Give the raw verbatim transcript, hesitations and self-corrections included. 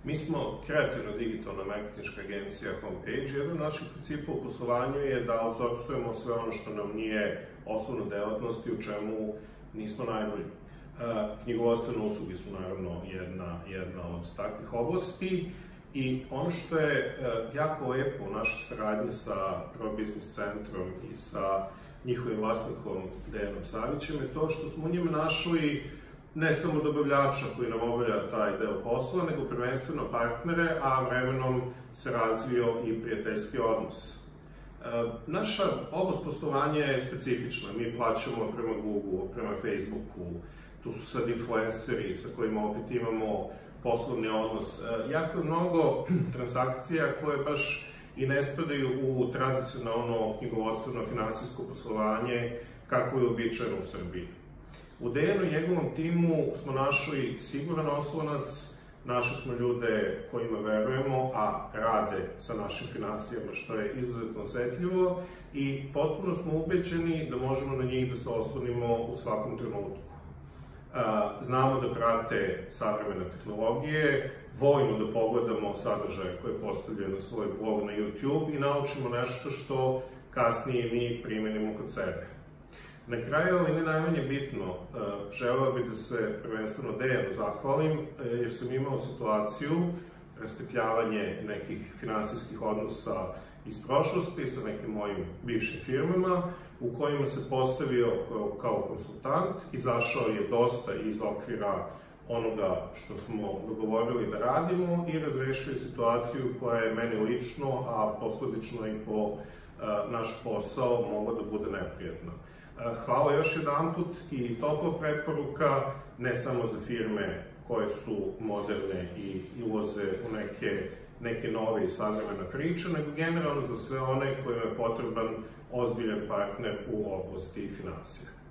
Mi smo kreativna digitalna marketinška agencija Homepage. Jedan od naših principa u poslovanju je da outsourcujemo sve ono što nam nije osnovna delatnost i u čemu nismo najbolji. Knjigovodstvene usluge su naravno jedna, jedna od takvih oblasti i ono što je jako lepo u našoj saradnji sa ProBusiness centrom i sa njihovim vlasnikom Dejanom Savićem je to što smo u njima našli ne samo dobavljača koji nam obavlja taj deo posla, nego prvenstveno partnere, a vremenom se razvio i prijateljski odnos. Naša oblast poslovanja je specifična. Mi plaćamo prema Google, prema Facebooku, tu su sad influenceri sa kojima opet imamo poslovni odnos. Jako je mnogo transakcija koje baš i ne spadaju u tradicionalno knjigovodstveno finansijsko poslovanje kako je uobičajeno u Srbiji. U Dejanu i njegovom timu smo našli siguran oslonac, našli smo ljude kojima verujemo, a rade sa našim finansijama, što je izuzetno osetljivo i potpuno smo ubeđeni da možemo na njih da se oslonimo u svakom trenutku. Znamo da prate savremene tehnologije, volimo da pogledamo sadržaje koje postavljaju na svoj blog na YouTube i naučimo nešto što kasnije mi primenimo kod sebe. Na kraju, ali ne najmanje bitno, želeo bih da se prvenstveno Dejanu zahvalim, jer sam imao situaciju, raspetljavanje nekih finansijskih odnosa iz prošlosti sa nekim mojim bivšim firmama, u kojima se postavio kao konsultant, izašao je dosta iz okvira onoga što smo dogovorili da radimo i razrešio je situaciju koja je meni lično, a posledično i po naš posao mogla da bude neprijatna. Hvala još jedanput i topla preporuka ne samo za firme koje su moderne i ulaze u neke, neke nove i savremene priče, nego generalno za sve one kojima je potreban ozbiljan partner u oblasti finansija.